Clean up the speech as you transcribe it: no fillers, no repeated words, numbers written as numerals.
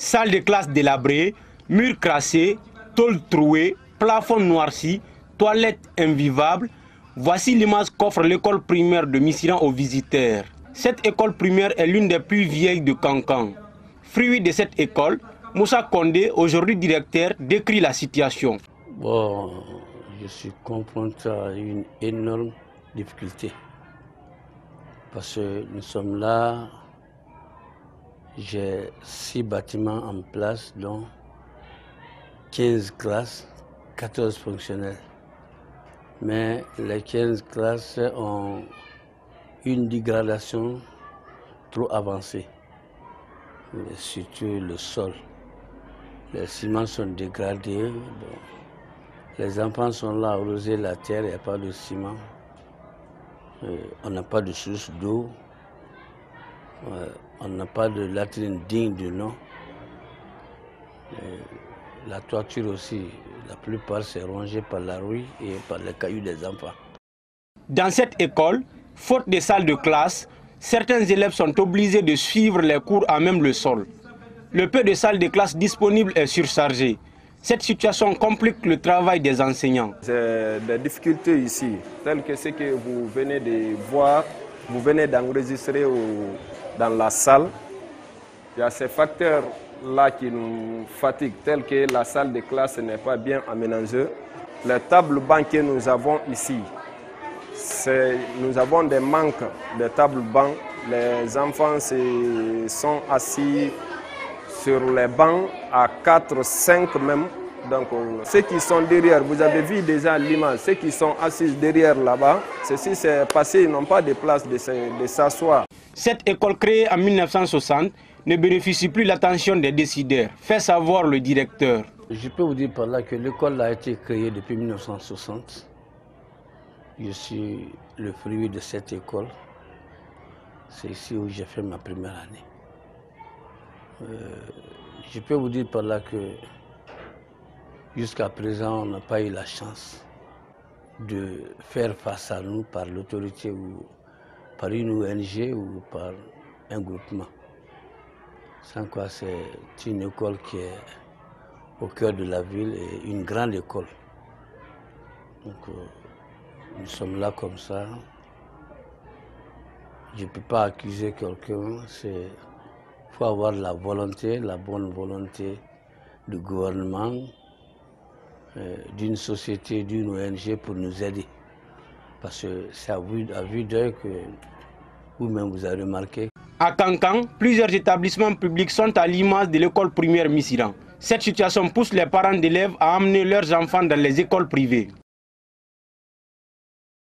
Salle de classe délabrée, murs crassés, tôles trouées, plafond noirci, toilettes invivables. Voici l'image qu'offre l'école primaire de Missirah aux visiteurs. Cette école primaire est l'une des plus vieilles de Kankan. Fruit de cette école, Moussa Condé, aujourd'hui directeur, décrit la situation. Bon, je suis confronté à une énorme difficulté. Parce que nous sommes là, j'ai 6 bâtiments en place, dont 15 classes, 14 fonctionnels. Mais les 15 classes ont une dégradation trop avancée, et surtout le sol. Les ciments sont dégradés. Bon. Les enfants sont là à arroser la terre, il n'y a pas de ciment. On n'a pas de source d'eau. On n'a pas de latrine digne de nom. La toiture aussi, la plupart c'est rongé par la rouille et par les cailloux des enfants. Dans cette école, faute de salles de classe, certains élèves sont obligés de suivre les cours à même le sol. Le peu de salles de classe disponibles est surchargé. Cette situation complique le travail des enseignants. J'ai des difficultés ici, telles que ce que vous venez de voir, vous venez d'enregistrer dans la salle. Il y a ces facteurs-là qui nous fatiguent, tels que la salle de classe n'est pas bien aménagée. Les tables bancs que nous avons ici, nous avons des manques de tables bancs. Les enfants sont assis sur les bancs à 4, 5 même. Donc ceux qui sont derrière, vous avez vu déjà l'image, ceux qui sont assis derrière là-bas, ceci c'est passé, ils n'ont pas de place de s'asseoir. Cette école créée en 1960 ne bénéficie plus l'attention des décideurs, fait savoir le directeur. Je peux vous dire par là que l'école a été créée depuis 1960. Je suis le fruit de cette école. C'est ici où j'ai fait ma première année. Je peux vous dire par là que jusqu'à présent, on n'a pas eu la chance de faire face à nous par l'autorité ou par une ONG ou par un groupement. Sans quoi, c'est une école qui est au cœur de la ville et une grande école. Donc, nous sommes là comme ça. Je ne peux pas accuser quelqu'un. Il faut avoir la volonté, la bonne volonté du gouvernement, d'une société, d'une ONG pour nous aider. Parce que c'est à vue d'œil que vous-même vous avez remarqué. À Kankan, plusieurs établissements publics sont à l'image de l'école primaire Missirah. Cette situation pousse les parents d'élèves à amener leurs enfants dans les écoles privées.